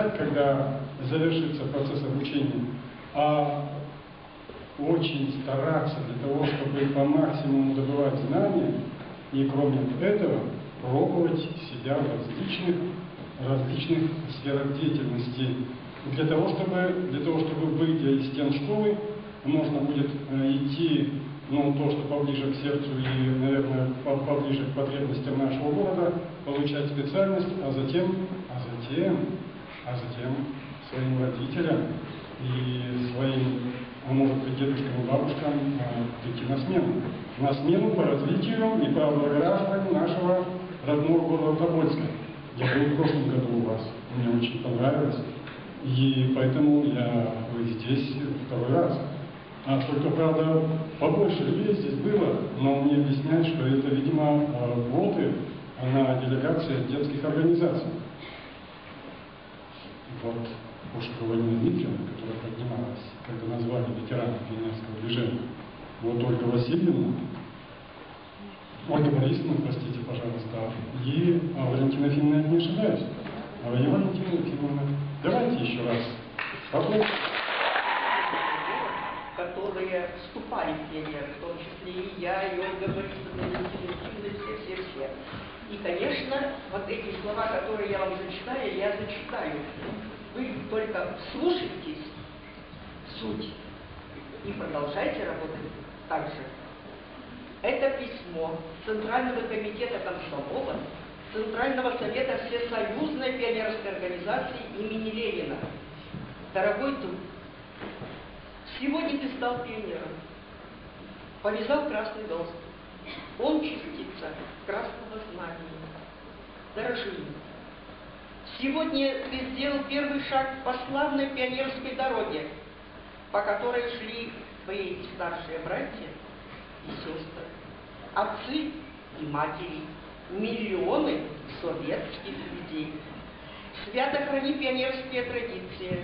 ждать, когда завершится процесс обучения, а очень стараться для того, чтобы по максимуму добывать знания, и кроме этого пробовать себя в различных сферах деятельности. Для того, чтобы выйдя из стен школы, можно будет идти, то, что поближе к сердцу и, наверное, поближе к потребностям нашего города, получать специальность, а затем своим родителям и своим, может быть, дедушкам и бабушкам прийти на смену. На смену по развитию и по облагораживанию нашего родного города Тобольска. Я был в прошлом году у вас, мне очень понравилось, и поэтому я здесь второй раз. Только, правда, побольше людей здесь было, но мне объясняют, что это, видимо, квоты на делегации детских организаций. Вот Пушкова Нина Дмитриевна, которая поднималась, когда назвали ветеранов пионерского движения, вот Ольга Васильевна, Ольга Борисовна, простите, пожалуйста, и Валентина Ефимовна, я не ошибаюсь. Валентина Ефимовна, давайте еще раз попробуем. Которые вступали в пионеры, в том числе и я, и Ольга Борисовна, и все. И, конечно, вот эти слова, которые я вам зачитаю, я зачитаю. Вы только вслушайтесь в суть и продолжайте работать так же. Это письмо Центрального комитета комсомола, Центрального совета Всесоюзной пионерской организации имени Ленина. Дорогой друг, сегодня ты стал пионером, повязал красный галстук. Он частица красного знамени. Дорожи им. Сегодня ты сделал первый шаг по славной пионерской дороге, по которой шли твои старшие братья и сестры, отцы и матери, миллионы советских людей. Свято храни пионерские традиции.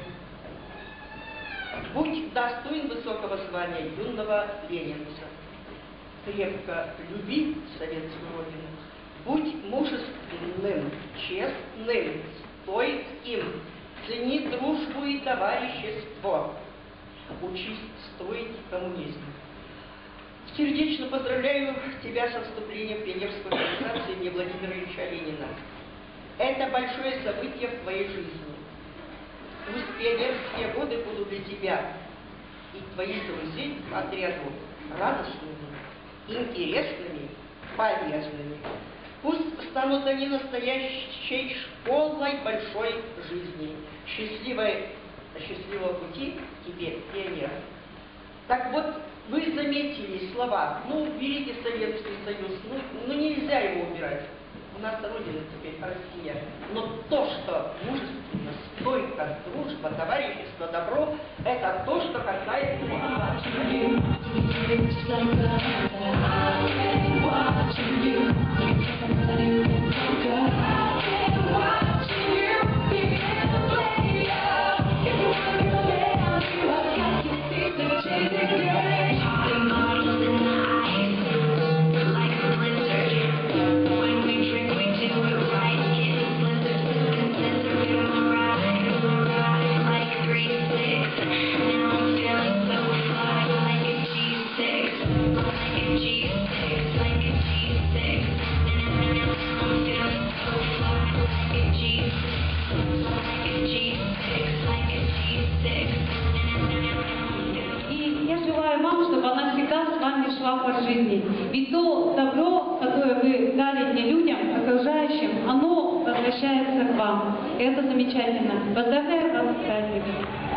Будь достоин высокого звания юного ленинца. Крепко люби советскую родину. Будь мужественным, честным, стойким. Цени дружбу и товарищество. Учись строить коммунизм. Сердечно поздравляю тебя со вступлением в пионерскую организацию имени Владимира Ильича Ленина. Это большое событие в твоей жизни. Пусть пионерские годы будут для тебя и твоих друзей по отряду радостными, интересными, полезными. Пусть станут они настоящей школой большой жизни. Счастливого пути тебе, пионер. Так вот, вы заметили слова, уберите Советский Союз, нельзя его убирать. У нас Родина теперь Россия. Но то, что мужественно, стойко, дружба, товарищество, добро, это то, что касается вас. По жизни. И то добро, которое вы дарите людям, окружающим, оно возвращается к вам. И это замечательно. Поздравляю вас с праздником.